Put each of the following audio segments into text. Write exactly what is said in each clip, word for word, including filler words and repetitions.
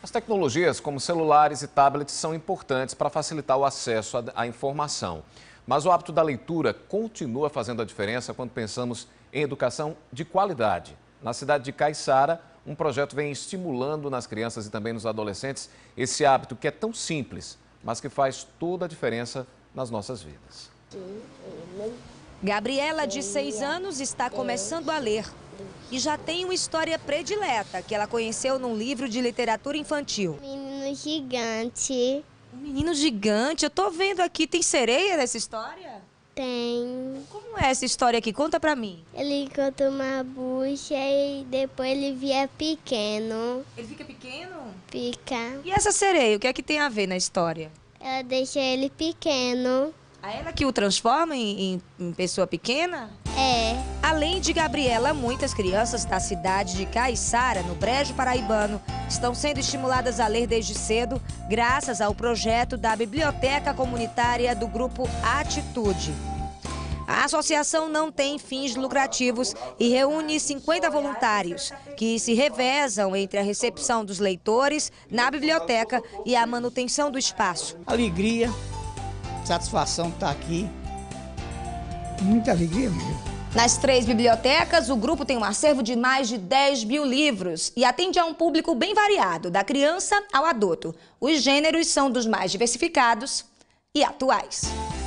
As tecnologias como celulares e tablets são importantes para facilitar o acesso à informação. Mas o hábito da leitura continua fazendo a diferença quando pensamos em educação de qualidade. Na cidade de Caiçara, um projeto vem estimulando nas crianças e também nos adolescentes esse hábito que é tão simples, mas que faz toda a diferença nas nossas vidas. Gabriela, de seis anos, está começando a ler e já tem uma história predileta que ela conheceu num livro de literatura infantil. Menino gigante. Um menino gigante? Eu tô vendo aqui, tem sereia nessa história? Tem. Como é essa história aqui? Conta pra mim. Ele encontra uma bucha e depois ele via pequeno. Ele fica pequeno? Fica. E essa sereia, o que é que tem a ver na história? Ela deixa ele pequeno. A ela que o transforma em, em, em pessoa pequena? É. Além de Gabriela, muitas crianças da cidade de Caiçara, no Brejo Paraibano, estão sendo estimuladas a ler desde cedo, graças ao projeto da Biblioteca Comunitária do Grupo Atitude. A associação não tem fins lucrativos e reúne cinquenta voluntários, que se revezam entre a recepção dos leitores na biblioteca e a manutenção do espaço. Alegria, satisfação de estar aqui, muita alegria mesmo. Nas três bibliotecas, o grupo tem um acervo de mais de dez mil livros e atende a um público bem variado, da criança ao adulto. Os gêneros são dos mais diversificados e atuais.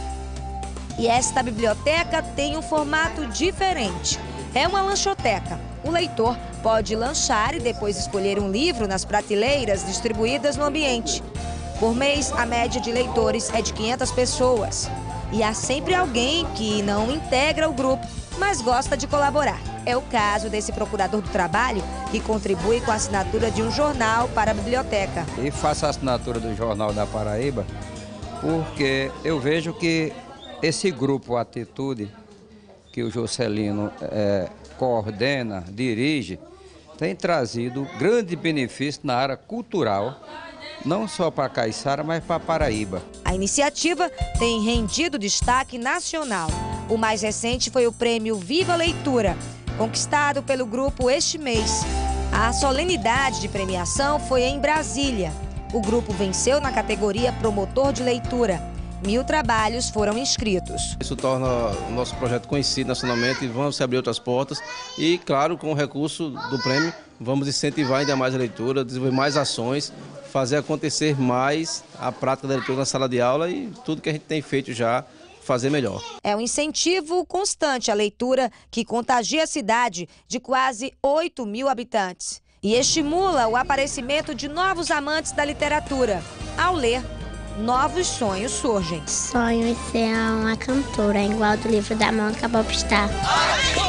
E esta biblioteca tem um formato diferente. É uma lanchoteca. O leitor pode lanchar e depois escolher um livro nas prateleiras distribuídas no ambiente. Por mês, a média de leitores é de quinhentas pessoas. E há sempre alguém que não integra o grupo, mas gosta de colaborar. É o caso desse procurador do trabalho, que contribui com a assinatura de um jornal para a biblioteca. E faço a assinatura do Jornal da Paraíba porque eu vejo que esse grupo Atitude, que o Juscelino é, coordena, dirige, tem trazido grande benefício na área cultural, não só para Caiçara, mas para Paraíba. A iniciativa tem rendido destaque nacional. O mais recente foi o prêmio Viva Leitura, conquistado pelo grupo este mês. A solenidade de premiação foi em Brasília. O grupo venceu na categoria Promotor de Leitura. Mil trabalhos foram inscritos. Isso torna o nosso projeto conhecido nacionalmente e vamos abrir outras portas. E, claro, com o recurso do prêmio, vamos incentivar ainda mais a leitura, desenvolver mais ações, fazer acontecer mais a prática da leitura na sala de aula e tudo que a gente tem feito já, fazer melhor. É um incentivo constante à leitura que contagia a cidade de quase oito mil habitantes e estimula o aparecimento de novos amantes da literatura. Ao ler, novos sonhos surgem. Sonho em ser uma cantora, igual do livro da Mônica Popstar.